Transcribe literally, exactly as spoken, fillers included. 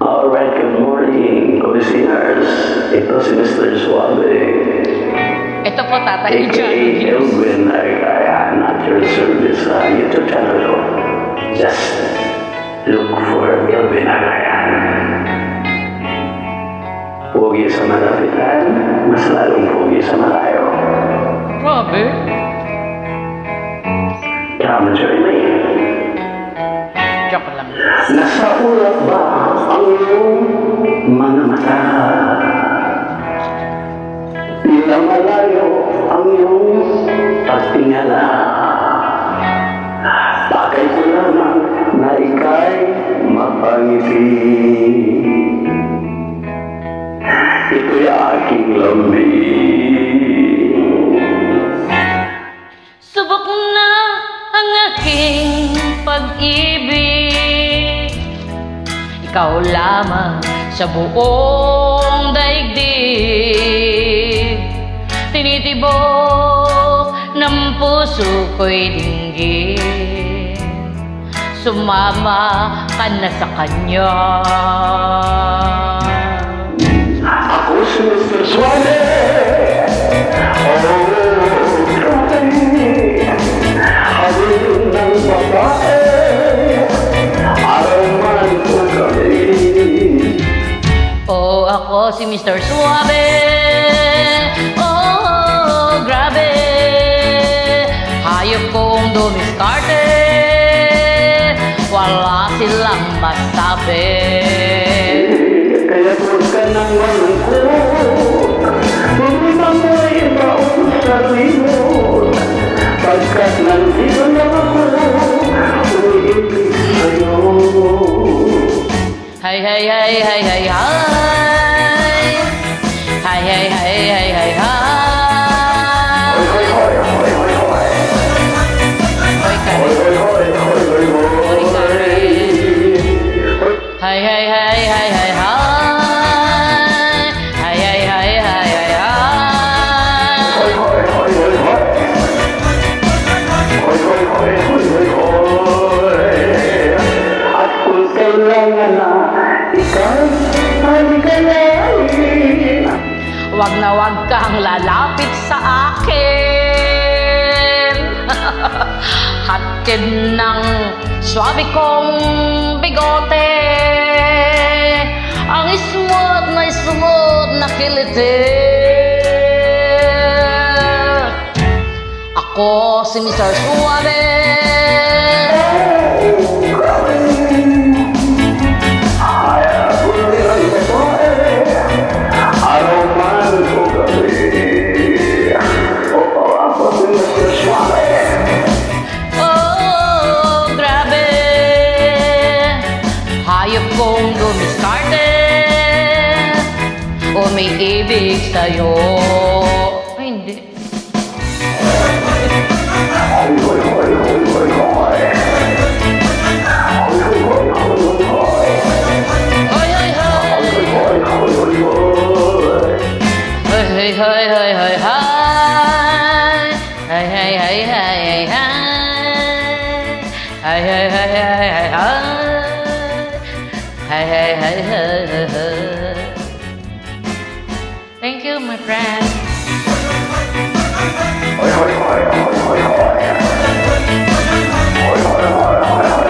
Alright, good morning, co-singers. Ito si Mister Suave. Ito po, Tatay A K A Elwin Argayan at your service sa YouTube channel ko. Just look for Elwin Argayan. Pogi sa malapitan, mas lalong pogi sa malayo. Grabe. Come join me. Joke lang. Nasa ulap ba ang iyong mga mata? Tila malayo ang iyong pagtingala. Bagay ko lamang na ika'y mapangiti. Ito'y aking lambing. Subok na ang aking pag-ibig. Ikaw lamang sa buong daigdig. Tinitibok ng puso ko'y dinggin. Sumama ka na sa kanya. Ako si Mister Suave. Oh, grabe. Hawin ng babae. Araw man o gabi. Oh, ako si Mister Suave. Oh, grabe. Hayop kong dumiskarte. Wala silang masabi. Kaya huwag ka nang malungkot. Hindi ba mo'y baon sa limot? Pagkat nandito na ako, umiibig sa'yo. Hay, hay, hay, hay, hay, hay. Hay, hay, hay, hay, hay, hay. Hoy, hoy, hoy, hoy, hoy, hoy. Hoy, ka Hoy, hoy, hoy, hoy, hoy, hoy. Hoy, ka Hay, hay, hay, hay, hay, hay. Hay, hay, hay, hay, hay, hay. Hoy, hoy, hoy, hoy, hoy. Hoy, hoy, hoy, hoy, hoy, hoy. At kung kailangan na ikaw ay galayin. Wag na wag kang lalapit sa akin. Hatid ng swabe kong bigote. Ang smooth na smooth na kiliti. Ako si Mister Suave. Araw man o gabi. Oo, ako si Mister Suave. Oh, grabe. Hayop kong dumiskarte. Umiibig sa'yo. Ay, hindi. Hoy, hoy, hoy, hoy, hoy, hoy. Hoy, hoy, hoy, hoy, hoy, hoy. Hoy, hoy, hoy. Hoy, hoy, hoy, hoy. Hoy, hoy, hoy, hoy, hoy, hoy. Hay, hay, hay, hay, hay, hay. Hay, hay, hay, hay, hay, hay. Hay, hay, hay, hay, hay, hay. Thank you, my friend. Hoy, hoy, hoy, hoy, hoy, hoy. Hoy, hoy, hoy, hoy, hoy.